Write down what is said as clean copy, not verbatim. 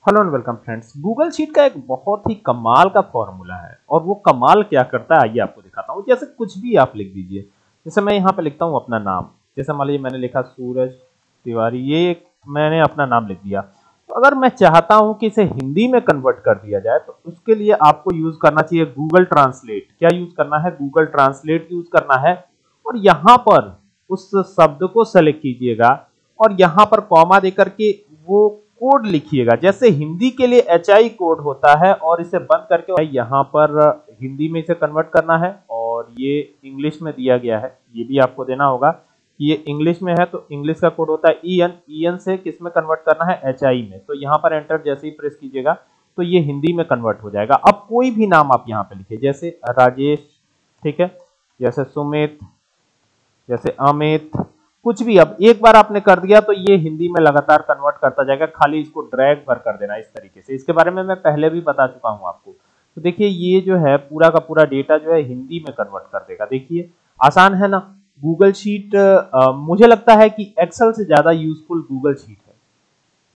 Hello and welcome friends. Google sheet का एक बहुत ही कमाल का फॉर्मूला है और वो कमाल क्या करता है आइए आपको दिखाता हूँ। जैसे कुछ भी आप लिख दीजिए, जैसे मैं यहाँ पे लिखता हूँ अपना नाम। जैसे मान लीजिए मैंने लिखा सूरज तिवारी, ये मैंने अपना नाम लिख दिया। तो अगर मैं चाहता हूँ कि इसे हिंदी में कन्वर्ट कर दिया जाए तो उसके लिए आपको यूज करना चाहिए गूगल ट्रांसलेट। क्या यूज करना है? गूगल ट्रांसलेट यूज करना है और यहाँ पर उस शब्द को सेलेक्ट कीजिएगा और यहाँ पर कॉमा देकर के वो कोड लिखिएगा। जैसे हिंदी के लिए HI कोड होता है और इसे बंद करके यहाँ पर हिंदी में इसे कन्वर्ट करना है और ये इंग्लिश में दिया गया है, ये भी आपको देना होगा कि ये इंग्लिश में है तो इंग्लिश का कोड होता है EN से किस में कन्वर्ट करना है? HI में। तो यहाँ पर एंटर जैसे ही प्रेस कीजिएगा तो ये हिंदी में कन्वर्ट हो जाएगा। अब कोई भी नाम आप यहाँ पे लिखिए, जैसे राजेश, ठीक है, जैसे सुमित, जैसे अमित, कुछ भी। अब एक बार आपने कर दिया तो ये हिंदी में लगातार कन्वर्ट करता जाएगा, खाली इसको ड्रैग भर कर देना इस तरीके से। इसके बारे में मैं पहले भी बता चुका हूं आपको। तो देखिए ये जो है पूरा का पूरा डेटा जो है हिंदी में कन्वर्ट कर देगा। देखिए आसान है ना। गूगल शीट मुझे लगता है कि एक्सेल से ज्यादा यूजफुल गूगल शीट है।